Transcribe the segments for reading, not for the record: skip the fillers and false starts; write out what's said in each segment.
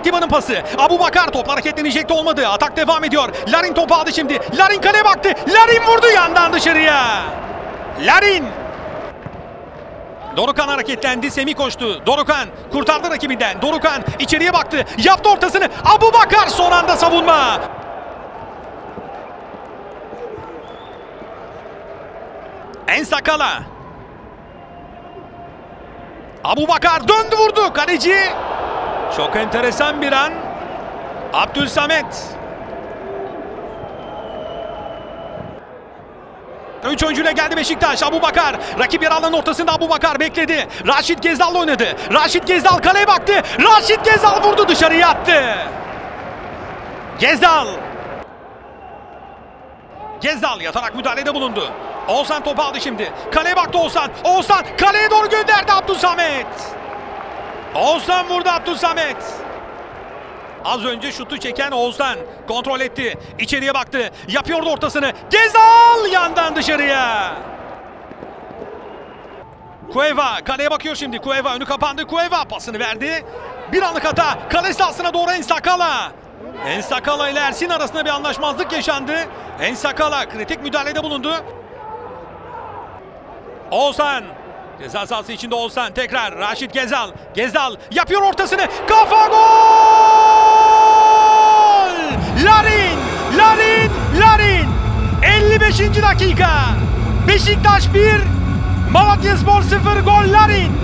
Atiba'nın pası. Abubakar top hareketlenecek de olmadı. Atak devam ediyor. Larin topu aldı şimdi. Larin kaleye baktı. Larin vurdu yandan dışarıya. Larin. Dorukhan hareketlendi. Semih koştu. Dorukhan kurtardı rakibinden. Dorukhan içeriye baktı. Yaptı ortasını. Abubakar son anda savunma. Ensakala. Abubakar döndü vurdu. Kaleci. Çok enteresan bir an. Abdülsamet. 3 oyuncuyla geldi Beşiktaş. Abubakar. Rakip yer alanın ortasında Abubakar bekledi. Raşit Gezdal'la oynadı. Raşit Gezdal kaleye baktı. Raşit Gezdal vurdu, dışarıya attı. Gezdal. Gezdal yatarak müdahalede bulundu. Oğuzhan topu aldı şimdi. Kaleye baktı Oğuzhan. Oğuzhan kaleye doğru gönderdi Abdülsamet. Oğuzhan vurdu Abdülsamet. Az önce şutu çeken Oğuzhan kontrol etti. İçeriye baktı. Yapıyordu ortasını. Gezal yandan dışarıya. Cueva kaleye bakıyor şimdi. Cueva önü kapandı. Cueva pasını verdi. Bir anlık hata. Kale sahasına doğru Ensakala. Ensakala ile Ersin arasında bir anlaşmazlık yaşandı. Ensakala kritik müdahalede bulundu. Oğuzhan. Ceza sahası içinde Oğuzhan. Tekrar Raşit Gezal. Gezal yapıyor ortasını. Kafa gol! Larin! Larin! Larin! 55. dakika. Beşiktaş 1, Malatyaspor 0, gol Larin.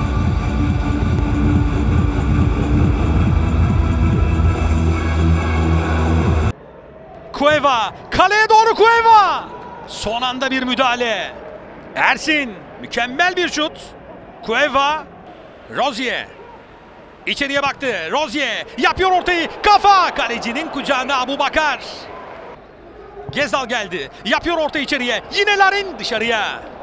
Cueva, kaleye doğru Cueva. Son anda bir müdahale. Ersin, mükemmel bir şut. Cueva, Rozier. İçeriye baktı. Rozier yapıyor ortayı. Kafa, kalecinin kucağına Abubakar. Gezal geldi. Yapıyor orta içeriye. Yine Larin dışarıya.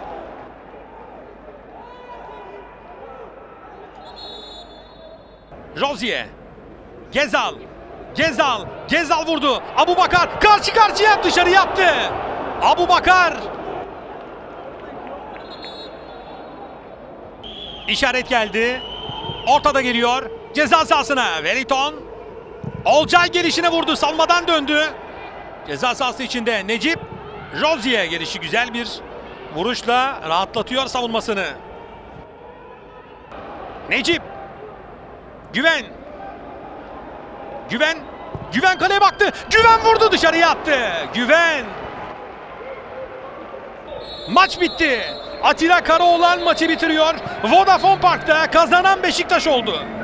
Rozier. Gezal. Gezal. Gezal vurdu. Abubakar karşı karşıya dışarı yaptı. Abubakar. İşaret geldi. Ortada geliyor. Ceza sahasına. Wellington. Olcay gelişine vurdu. Savunmadan döndü. Ceza sahası içinde Necip. Rozier gelişi güzel bir vuruşla rahatlatıyor savunmasını. Necip. Güven. Güven. Güven kaleye baktı. Güven vurdu, dışarıya attı. Güven. Maç bitti. Atilla Karaoğlan maçı bitiriyor. Vodafone Park'ta kazanan Beşiktaş oldu.